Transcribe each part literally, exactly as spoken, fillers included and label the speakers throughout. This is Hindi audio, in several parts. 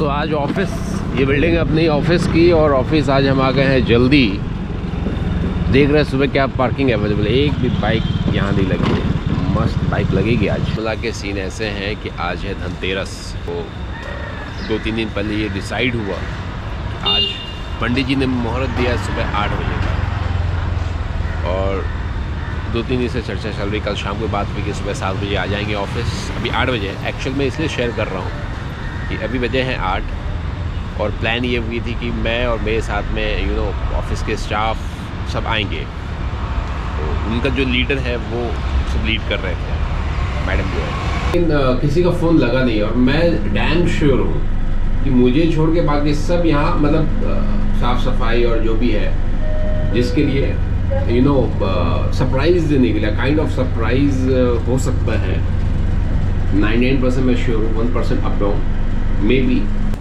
Speaker 1: आज ऑफिस, ये बिल्डिंग है अपनी ऑफिस की, और ऑफिस आज हम आ गए हैं जल्दी। देख रहे हैं सुबह क्या पार्किंग अवेलेबल है, एक भी बाइक यहाँ नहीं लगी है। मस्त बाइक लगेगी आज। मिला के सीन ऐसे हैं कि आज है धनतेरस, तो दो तीन दिन पहले ये डिसाइड हुआ कि आज पंडित जी ने मुहूर्त दिया सुबह आठ बजे का, और दो तीन दिन से चर्चा चल रही। कल शाम को बात हुई कि सुबह सात बजे आ जाएंगे ऑफिस। अभी आठ बजे है। एक्चुअल में इसलिए शेयर कर रहा हूँ कि अभी बजे हैं आठ, और प्लान ये हुई थी कि मैं और मेरे साथ में यू नो ऑफिस के स्टाफ सब आएंगे। तो उनका जो लीडर है वो सब लीड कर रहे थे, मैडम जो है। लेकिन किसी का फ़ोन लगा नहीं, और मैं डैम श्योर हूँ कि मुझे छोड़ के बाकी सब यहाँ मतलब साफ़ सफाई और जो भी है जिसके लिए यू नो सरप्राइज देने के लिए, काइंड ऑफ सरप्राइज हो सकता है। नाइन्टी नाइन परसेंट मैं श्योर हूँ, one percent up down maybe.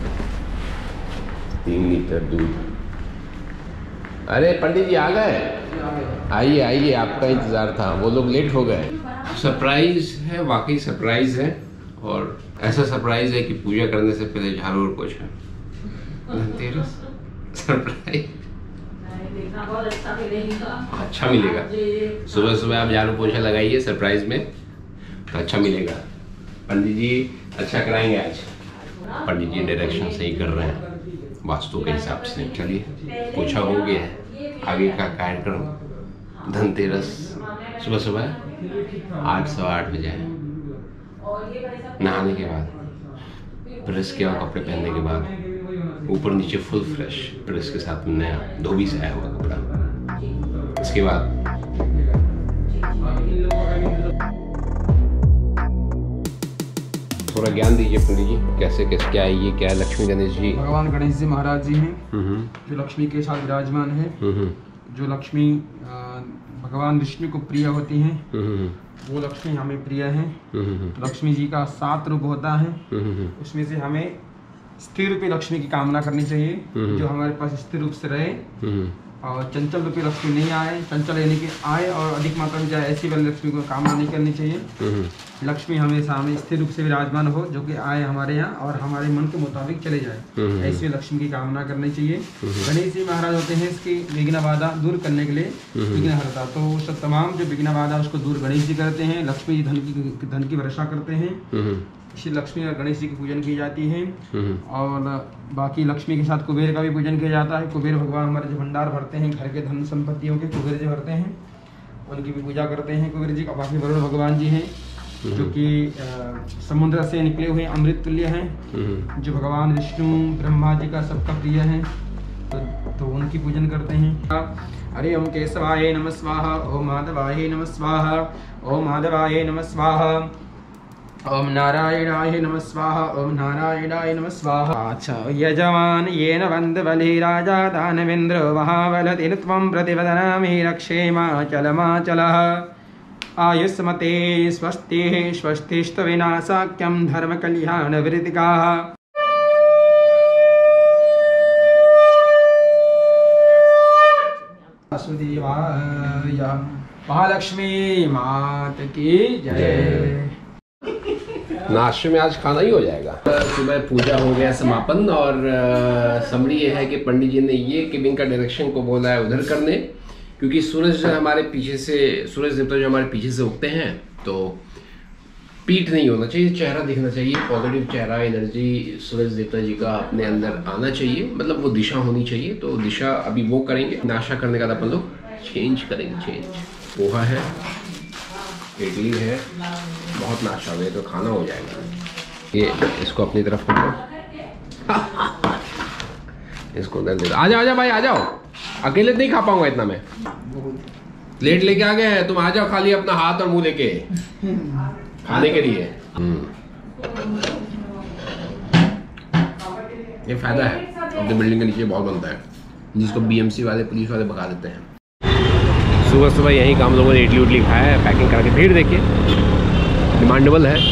Speaker 1: तीन लीटर दूध। अरे पंडित जी आ गए? आइए आइए, आपका इंतज़ार था, वो लोग लेट हो गए। सरप्राइज है, वाकई सरप्राइज है, और ऐसा सरप्राइज है कि पूजा करने से पहले झाड़ू और पोछा। धनतेरस सरप्राइज बहुत अच्छा मिलेगा। अच्छा मिलेगा। सुबह सुबह आप झाड़ू पोछा लगाइए सरप्राइज में, तो अच्छा मिलेगा। पंडित जी अच्छा कराएंगे आज। पंडित जी डायरेक्शन सही कर रहे हैं वास्तु के हिसाब से। चलिए पोछा हो गया है, आगे का कार्यक्रम धनतेरस सुबह सुबह आठ सवा आठ बजे है। नहाने के बाद, प्रेस के और कपड़े पहनने के बाद, ऊपर नीचे फुल फ्रेश, प्रेस के साथ नया धोबी से आया हुआ कपड़ा। इसके बाद थोड़ा ज्ञान दीजिए पंडित जी, कैसे कैसे क्या है ये, क्या है? लक्ष्मी गणेश जी,
Speaker 2: भगवान गणेश जी महाराज जी हैं जो लक्ष्मी के साथ विराजमान है। जो लक्ष्मी भगवान विष्णु को प्रिय होती हैं, वो लक्ष्मी हमें प्रिय हैं। लक्ष्मी जी का सात रूप होता है, उसमें से हमें स्थिर रूपी लक्ष्मी की कामना करनी चाहिए, जो हमारे पास स्थिर रूप से रहे, और चंचल रूपी लक्ष्मी नहीं आए। चंचल यानी कि आए और अधिक मात्रा में जाए, ऐसी वाली लक्ष्मी को कामना नहीं करनी चाहिए। लक्ष्मी हमेशा हमें स्थिर रूप से विराजमान हो, जो कि आए हमारे यहाँ और हमारे मन के मुताबिक चले जाए, ऐसी लक्ष्मी की कामना करनी चाहिए। गणेश जी महाराज होते हैं इसकी विघ्न बाधा दूर करने के लिए, विघ्न हरता। तो सब तमाम जो विघ्न बाधा उसको दूर गणेश जी करते हैं। लक्ष्मी जी धन की धन की वर्षा करते हैं। श्री लक्ष्मी और गणेश जी की पूजन की जाती है। और बाकी लक्ष्मी के साथ कुबेर का भी पूजन किया जाता है। कुबेर भगवान हमारे जो भंडार भरते हैं, घर के धन संपत्तियों के कुबेर जी भरते हैं, उनकी भी पूजा करते हैं कुबेर जी का। बाकी वरुण भगवान जी हैं जो कि समुद्र से निकले हुए अमृत तुल्य हैं, जो भगवान विष्णु ब्रह्मा जी का सबका प्रिय हैं, तो, तो उनकी पूजन करते हैं। हरि ओम केशवाय नमः स्वाहा, ओम माधवाय नमः स्वाहा, ओम माधवाय नमः स्वाहा, ओम नारायणाय नमः स्वाहा, ओम नारायणाय नमः स्वाहा। अच्छा यजमान येन वंद बलि राजा दानवेन्द्र महाबलति त्वं प्रतिवदनामि रक्षेमाचलमाचलः। आयुष्मते स्वस्ति स्वस्तिस्तु विनाशाख्यं धर्म कल्याण वृद्धिकाः। वासुदेवाय महालक्ष्मी मात की जय।
Speaker 1: नाश्ते में आज खाना ही हो जाएगा। सुबह पूजा हो गया समापन, और समरी ये है कि पंडित जी ने ये केबिन का डायरेक्शन को बोला है उधर करने, क्योंकि सूरज हमारे पीछे से, सूरज देवता जो हमारे पीछे से उगते हैं, तो पीठ नहीं होना चाहिए, चेहरा दिखना चाहिए, पॉजिटिव चेहरा, एनर्जी सूरज देवता जी का अपने अंदर आना चाहिए, मतलब वो दिशा होनी चाहिए। तो दिशा अभी वो करेंगे। नाश्ता करने का अपन लोग चेंज करेंगे। चेंज पोहा है, इडली है, बहुत नाश्ता हो गया, तो खाना हो जाएगा। ये इसको अपनी तरफ कर दो, इसको अंदर दे दो। आ जाओ आ जाओ भाई, आ जाओ, अकेले नहीं खा पाऊंगा इतना मैं। प्लेट लेके आ गए हैं तुम, आ जाओ, खाली अपना हाथ और मुंह लेके खाने के लिए। ये फायदा है, अपनी बिल्डिंग के नीचे बहुत बनता है, जिसको बीएमसी वाले पुलिस वाले भगा देते हैं। सुबह सुबह यहीं का हम लोगों ने इडली उडली खाया है, पैकिंग करके। भीड़ देखिए, डिमांडेबल है।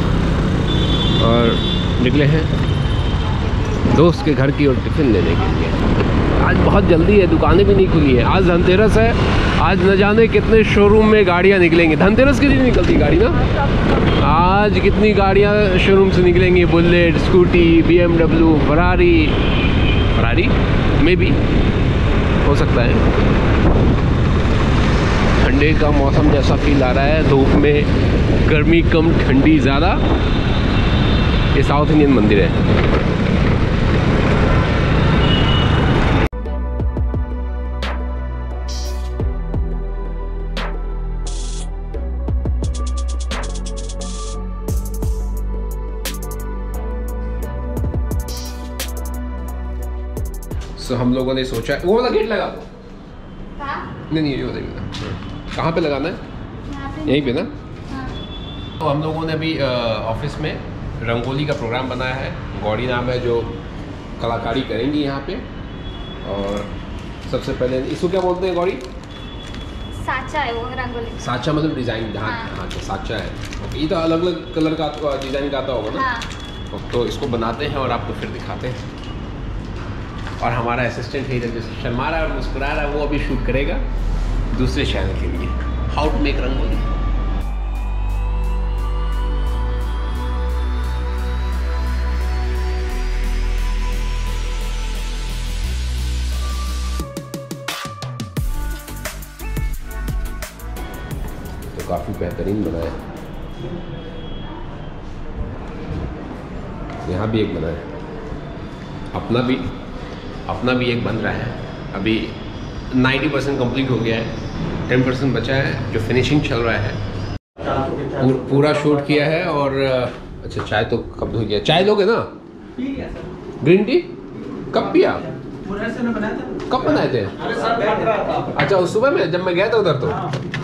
Speaker 1: और निकले हैं दोस्त के घर की ओर टिफिन लेने के लिए। आज बहुत जल्दी है, दुकानें भी नहीं खुली है। आज धनतेरस है, आज न जाने कितने शोरूम में गाड़ियाँ निकलेंगी। धनतेरस के दिन निकलती गाड़ी ना, आज कितनी गाड़ियाँ शोरूम से निकलेंगी। Bullet, Scooty, B M W, Ferrari Ferrari में भी हो सकता है। ठंडे का मौसम जैसा फील आ रहा है, धूप में गर्मी कम ठंडी ज़्यादा। ये साउथ इंडियन मंदिर है। so, हम लोगों ने सोचा वो वाला गेट लगा दो। नहीं नहीं ये वाला कहाँ पे लगाना है? यहीं पे ना। तो हम लोगों ने अभी ऑफिस में रंगोली का प्रोग्राम बनाया है। गौड़ी नाम है जो कलाकारी करेंगी यहाँ पे। और सबसे पहले इसको क्या बोलते हैं गौड़ी?
Speaker 3: साचा है वो रंगोली।
Speaker 1: साचा मतलब डिजाइन जहाँ
Speaker 3: हाँ।
Speaker 1: हाँ तो साचा है। ये तो अलग अलग कलर का डिजाइन का आता होगा ना।
Speaker 3: हाँ।
Speaker 1: तो इसको बनाते हैं और आपको फिर दिखाते हैं। और हमारा असिस्टेंट है इधर जो शर्मा रहा है और मुस्कुरा रहा है, वो अभी शूट करेगा दूसरे चैनल के लिए, हाउ टू मेक रंगोली। तो काफी बेहतरीन बना है। यहाँ भी एक बना है, अपना भी अपना भी एक बन रहा है। अभी नब्बे परसेंट कंप्लीट हो गया है, दस परसेंट बचा है जो फिनिशिंग चल रहा है। पूर, पूरा शूट किया है। और अच्छा चाय तो कब धो गया? चाय लोगे ना? ग्रीन टी कब पिया? कब बनाए थे? अच्छा उस सुबह में जब मैं गया था उधर तो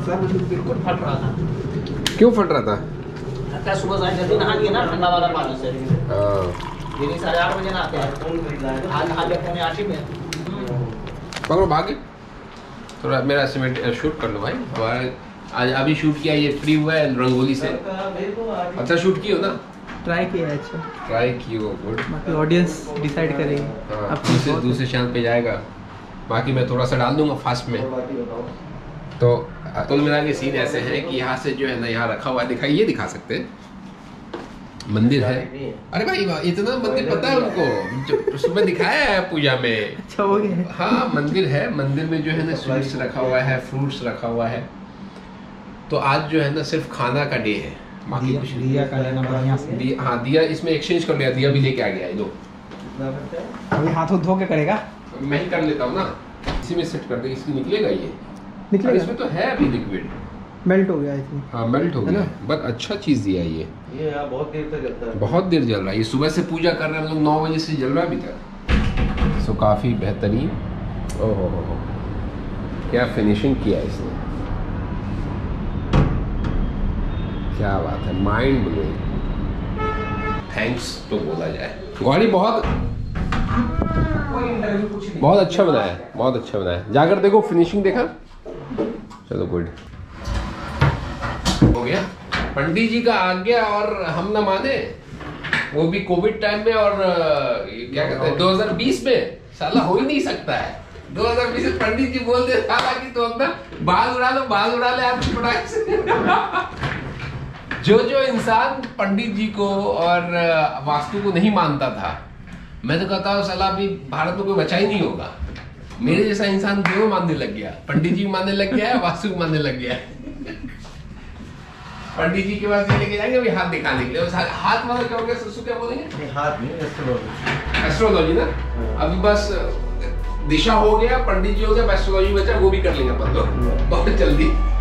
Speaker 1: क्यों फट रहा था?
Speaker 4: सुबह जल्दी नहा लिए ना ठंडा वाला पानी से।
Speaker 1: हाँ
Speaker 4: साढ़े आठ बजे नहाते हैं, आज नहा लिया पौने आठ ही में।
Speaker 1: पकड़ो भाग्य थोड़ा मेरा एस्टिमेट शूट कर लो भाई। तो आज अभी शूट किया, ये फ्री हुआ है रंगोली से। अच्छा शूट किया ना?
Speaker 5: ट्राई किया है। अच्छा
Speaker 1: ट्राई किया, गुड।
Speaker 5: बाकी ऑडियंस डिसाइड करेगी।
Speaker 1: हाँ, दूसरे दूसरे चैनल पे जाएगा। बाकी मैं थोड़ा सा डाल दूंगा फास्ट में। तो कुल मिला के सीन ऐसे हैं कि यहाँ से जो है ना यहाँ रखा हुआ है, दिखाई ये दिखा सकते हैं मंदिर है। अरे भाई इतना मंदिर पता है उनको, सुबह दिखाया है पूजा में।
Speaker 5: अच्छा हो गया।
Speaker 1: हाँ मंदिर है, मंदिर में जो है ना स्वीट्स रखा हुआ है, फ्रूट्स रखा हुआ है। तो आज जो है ना सिर्फ खाना का डे है, बाकी कुछ नहीं।
Speaker 5: दिया का लेना बढ़िया से।
Speaker 1: दिया, हाँ दिया इसमें एक्सचेंज कर लिया, दिया भी लेके आ गया है। लो
Speaker 5: अभी हाथों धो के करेगा।
Speaker 1: मैं ही कर लेता हूँ ना, इसी में सेट कर दे, इसकी निकलेगा ये।
Speaker 5: निकलेगा
Speaker 1: इसमें तो है अभी लिक्विड,
Speaker 5: मेल्ट हो गया इसमें।
Speaker 1: हाँ मेल्ट हो गया, बट अच्छा चीज दिया ये।
Speaker 4: ये यार बहुत देर तक जलता है।
Speaker 1: बहुत देर जल रहा है ये, सुबह से पूजा कर रहे हैं हम लोग, नौ बजे से जल रहा है अभी तक। सो काफ़ी बेहतरीन। ओहो हो हो क्या फिनिशिंग किया इसने, क्या बात है, माइंड ब्लोइंग। थैंक्स तो बोला जाए। गौरी बहुत बहुत अच्छा बनाया है, बहुत अच्छा बनाया है। जाकर देखो फिनिशिंग देखा। चलो गुड हो गया। पंडित जी का आज्ञा और हम न माने, वो भी कोविड टाइम में। और क्या कहते हैं दो हज़ार बीस में, साला हो ही नहीं सकता है। दो हज़ार बीस में पंडित जी बोलते साला कि तो अपना बाल उड़ा लो, बाल उड़ा ले आप पटाखे से। जो जो इंसान पंडित जी को और वास्तु को नहीं मानता था, मैं तो कहता हूँ साला अभी भारत में कोई बचा ही नहीं होगा। मेरे जैसा इंसान दोनों मानने लग गया, पंडित जी मानने लग गया है, वास्तु मानने लग गया है। पंडित जी के पास लेके जाएंगे अभी हाथ दिखाने के लिए। हाथ मतलब क्या हो गया ससु, क्या बोलेंगे?
Speaker 4: हाथ नहीं, एस्ट्रोलॉजी।
Speaker 1: एस्ट्रोलॉजी ना, अभी बस दिशा हो गया, पंडित जी हो गया, एस्ट्रोलॉजी बचा, वो भी कर लेंगे अपन लोग बहुत जल्दी।